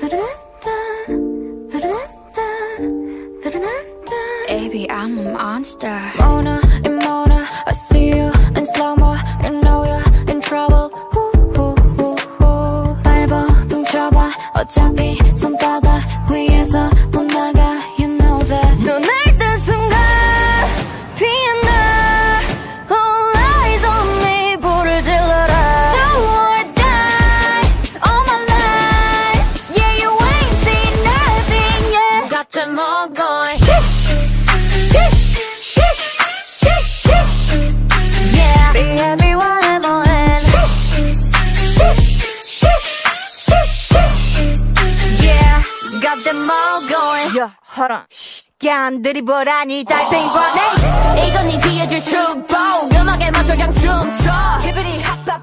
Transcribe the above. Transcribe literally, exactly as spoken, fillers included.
Baby, I'm a monster. Mona and Mona, I see you in slow-mo. You know you're in trouble. 후후후후 밟아 둥쳐봐 어차피 손바닥 위에서 못 나가. You know that. 너 날 뜬 순간 피어나. All eyes on me. 불을 질러라. Do or die all my life. Yeah, you ain't seen nothing yet. got them all going. Got them all going. Yeah, hold on. 간 드리블하니 달팽이 보내. 이건 네 뒤에 줄 축복. 음악에 맞춰 그냥 춤춰. Keep it hot.